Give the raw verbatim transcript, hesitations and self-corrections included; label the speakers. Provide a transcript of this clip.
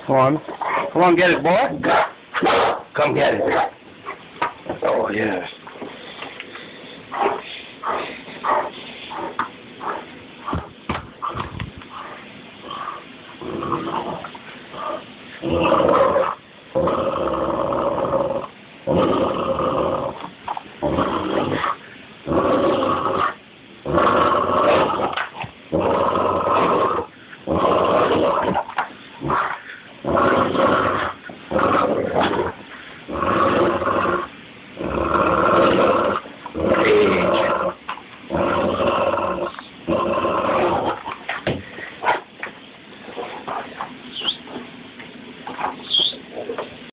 Speaker 1: Come on. Come on, get it, boy.
Speaker 2: Come get it.
Speaker 1: Oh, yeah.